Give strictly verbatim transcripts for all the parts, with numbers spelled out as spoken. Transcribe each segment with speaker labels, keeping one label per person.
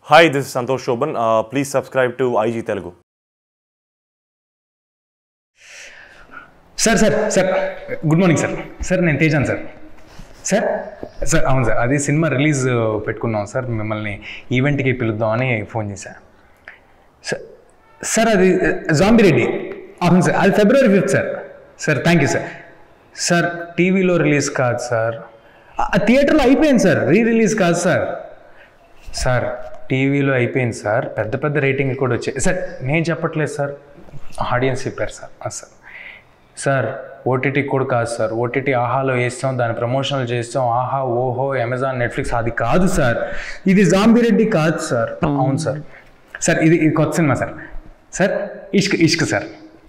Speaker 1: Hi, this is Santosh Shoban. Uh, please subscribe to I G Telugu.
Speaker 2: Sir, sir, sir. Good morning, sir. Sir, నేను తేజాన్ sir. Sir sir అవును sir, అది cinema release పెట్టుకున్నాం sir, మిమ్మల్ని ఈవెంట్కి పిలుద్దామని phone చేశా. సార్ సార్ అది జాంబీ రెడ్డి. అవును సార్, అది February fifth sir. Sir thank you sir. Sir టీవీలో రిలీజ్ కాదు సార్, థియేటర్లో అయిపోయింది సార్, రీ రిలీజ్ కాదు సార్. సార్ టీవీలో అయిపోయింది సార్, పెద్ద పెద్ద రేటింగ్ కూడా వచ్చాయి సార్. నేను చెప్పట్లేదు సార్, ఆడియన్స్ చెప్పారు సార్. సార్ సార్ ఓటీటీ కూడా కాదు సార్, ఓటీటీ ఆహాలో వేస్తాం, దాని ప్రమోషన్లు చేస్తాం, ఆహా ఓహో అమెజాన్ నెట్ఫ్లిక్స్, అది కాదు సార్. ఇది జాంబీ రెడ్డి కాదు సార్. అవును సార్. సార్ ఇది ఇది కొత్త cinema sir. Sir Ishq Ishq sir.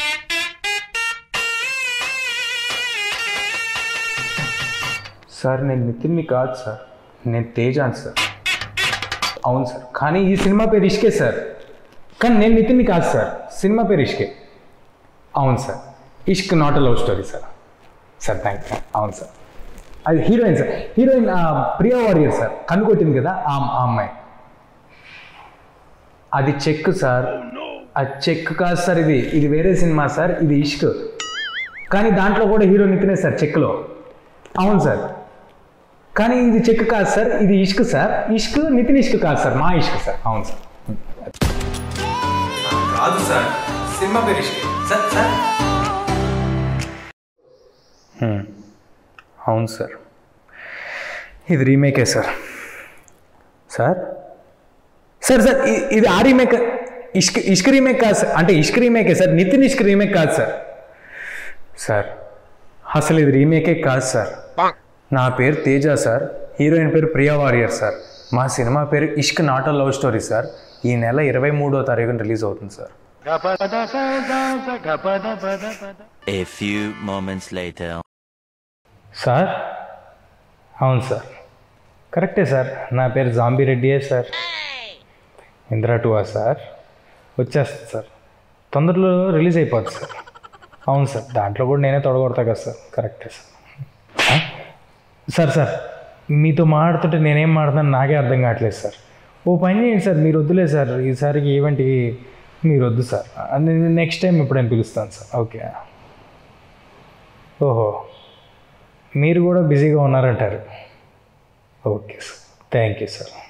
Speaker 2: Sir నేను నితిన్ని కాదు సార్, నేను తేజాన్ సార్. అవును సార్, కానీ ఈ సినిమా పేరు ఇష్కే సార్, కానీ నేను నితిన్ని కాదు సార్, సినిమా పేరు ఇష్కే. అవును sir, Ishq not a love story sir. Sir thank you. అవును సార్, అది heroine sir, heroine Priya Warrier sir, కన్ను కొట్టింది కదా ఆ అమ్మాయి. అది చెక్ సార్, అది చెక్ కాదు సార్, ఇది ఇది వేరే సినిమా సార్, ఇది ఇష్క్, కానీ దాంట్లో కూడా హీరో నితినే సార్ చెక్లో. అవును సార్, కానీ ఇది చెక్ కాదు సార్, ఇది ఇష్క్ సార్. ఇష్క్ నితిన్ ఇష్క్ కాదు సార్, మా ఇష్క్ సార్. అవును సార్. కాదు సార్, సినిమా పేరు ఇష్క్ సార్. సార్ అవును సార్, ఇది రీమేకే సార్. సార్ సార్ సార్ ఇది ఆ రీమేక్, ఇష్క్ ఇష్క్ రీమేక్ కాదు సార్, అంటే ఇష్క్ రీమేకే సార్, నితిన్ ఇష్క్ రీమేక్ కాదు సార్. సార్ అసలు ఇది రీమేకే కాదు సార్. నా పేరు తేజ సార్, హీరోయిన్ పేరు ప్రియా వారియర్ సార్, మా సినిమా పేరు Ishq not a love story sir. ఈ నెల ఇరవై మూడో తారీఖున రిలీజ్ అవుతుంది sir.
Speaker 3: A few moments later.
Speaker 2: Sir అవును సార్, కరెక్టే సార్, నా పేరు జాంబీ రెడ్డియే సార్. ఇంద్రా టూవా సార్, వచ్చేస్తుంది సార్, తొందరలో రిలీజ్ అయిపోతుంది సార్. అవును సార్, దాంట్లో కూడా నేనే తొడగొడతా కదా సార్. కరెక్టే సార్. సార్ సార్ మీతో మాట్లాడుతుంటే నేనేం మాట్లాడుతాను నాకే అర్థం కావట్లేదు సార్. ఓ పని చేయండి సార్, మీరు వద్దులే సార్, ఈసారికి ఈవెంట్కి మీరు వద్దు సార్, నెక్స్ట్ టైం ఎప్పుడైనా పిలుస్తాను సార్. ఓకే. ఓహో మీరు కూడా బిజీగా ఉన్నారంటారు. Okay sir, thank you sir.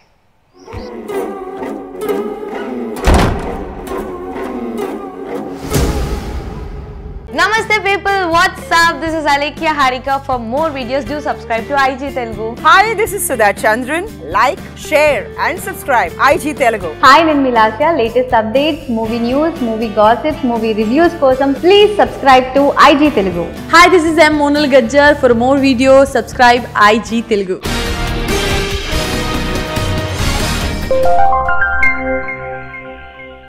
Speaker 4: Namaste people, what's up? This is Alekia Harika. For more videos, do subscribe to I G Telugu.
Speaker 5: Hi, this is Sudha Chandran. Like, share and subscribe I G Telugu.
Speaker 6: Hi, నేను మిలాసియా. Latest updates, movie news, movie gossips, movie reviews కోసం please subscribe to I G Telugu.
Speaker 7: Hi, this is M. Monal Gajjar. For more videos, subscribe I G Telugu.